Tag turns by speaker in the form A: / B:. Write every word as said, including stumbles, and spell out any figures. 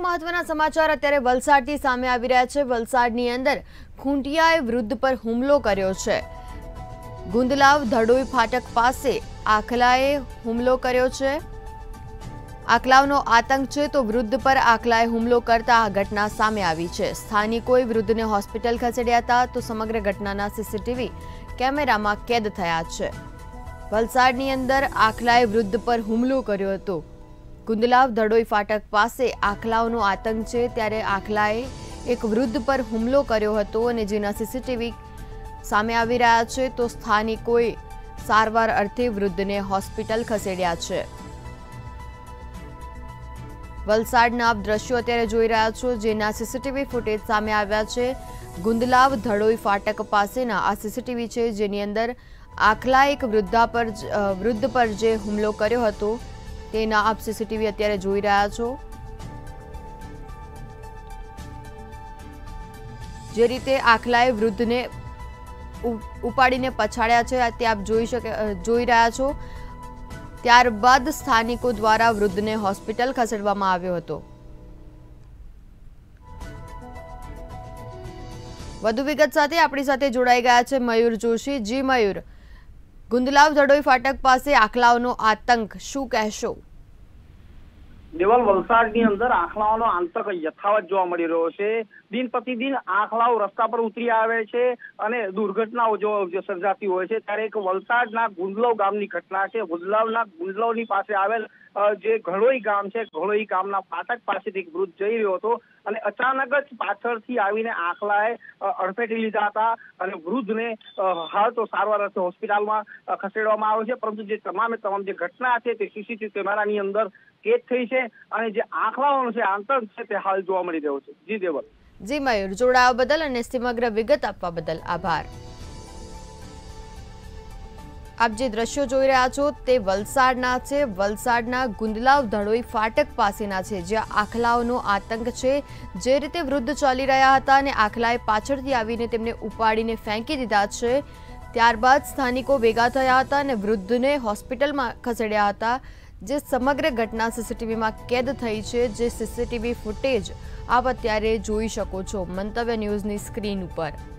A: મહત્વના સમાચાર અત્યારે વલસાડથી સામે આવી રહ્યા છે। વલસાડની અંદર ખૂંટિયાએ વૃદ્ધ પર હુમલો કર્યો છે। ગુંદલાવ ધડોઈ ફાટક પાસે આખલાએ હુમલો કર્યો છે। આખલાવનો આતંક છે તો વૃદ્ધ પર આખલાએ હુમલો કરતા આ ઘટના સામે આવી છે। સ્થાનિકોએ વૃદ્ધને હોસ્પિટલ ખસેડ્યા હતા તો સમગ્ર ઘટનાના સીસીટીવી કેમેરામાં કેદ થયા છે। વલસાડની અંદર આખલાએ વૃદ્ધ પર હુમલો કર્યો હતો। ગુંદલાવ ધડોઈ ફાટક પાસે આખલાઓનો આતંક છે ત્યારે આખલાએ એક વૃદ્ધ પર હુમલો કર્યો હતો અને જેના સીસીટીવી સામે આવી રહ્યા છે તો સ્થાનિકોએ સારવાર અર્થે વૃદ્ધને હોસ્પિટલ ખસેડ્યા છે। વલસાડના આપ દ્રશ્યો અત્યારે જોઈ રહ્યા છો જેના સીસીટીવી ફૂટેજ સામે આવ્યા છે। ગુંદલાવ ધડોઈ ફાટક પાસેના આ સીસીટીવી છે જેની અંદર આખલા એક વૃદ્ધા પર વૃદ્ધ પર જે હુમલો કર્યો હતો તેના આપ સીસીટીવી અત્યારે જોઈ રહ્યા છો। જે રીતે આખલાએ વૃદ્ધને ઉપાડીને પછાડ્યા છે તે આપ જોઈ શકે જોઈ રહ્યા છો। ત્યારબાદ સ્થાનિકો દ્વારા વૃદ્ધને હોસ્પિટલ ખસેડવામાં આવ્યો હતો। વધુ વિગત સાથે આપણી સાથે જોડાઈ ગયા છે મયુર જોશી। જી મયુર, ગુંદલાવ ધડોઈ ફાટક પાસે આખલાઓનો આતંક, શું કહેશો?
B: દેવલ, વલસાડની અંદર આખલાઓનો આતંક યથાવત જોવા મળી રહ્યો છે। દિન પ્રતિદિન આખલાઓ રસ્તા પર ઉતરી આવે છે અને દુર્ઘટનાઓ જો સર્જાતી હોય છે ત્યારે એક વલસાડના ગુંદલાવ ગામની ઘટના છે। ગુંદલાવના ગુંદલાવની પાસે આવેલ જે ઘડોઈ ગામ છે, ઘડોઈ ગામના ફાટક પાસેથી એક વૃદ્ધ જઈ રહ્યો હતો અને અચાનક જ પાછળથી આવીને આખલાએ અડફેટી લીધા હતા અને વૃદ્ધને હાલ તો સારવાર અર્થે હોસ્પિટલમાં ખસેડવામાં આવ્યો છે। પરંતુ જે તમામે તમામ જે ઘટના છે તે સીસીટીવી કેમેરાની અંદર કેદ થઈ છે અને જે આખલાઓનો છે આતંક છે તે હાલ જોવા મળી રહ્યો છે। જી દેવલ।
A: જી મયુર, જોડાવા બદલ અને સમગ્ર વિગત આપવા બદલ આભાર। આપ જે દ્રશ્યો જોઈ રહ્યા છો તે વલસાડના છે। વલસાડના ગુંદલાવ ધડોઈ ફાટક પાસેના છે જ્યાં આખલાઓનો આતંક છે। જે રીતે વૃદ્ધ ચાલી રહ્યા હતા અને આખલાએ પાછળથી આવીને તેમને ઉપાડીને ફેંકી દીધા છે ત્યારબાદ સ્થાનિકો ભેગા થયા હતા અને વૃદ્ધને હોસ્પિટલમાં ખસેડ્યા હતા। જે સમગ્ર ઘટના સીસીટીવીમાં કેદ થઈ છે, જે સીસીટીવી ફૂટેજ આપ અત્યારે જોઈ શકો છો મંતવ્ય ન્યૂઝની સ્ક્રીન ઉપર।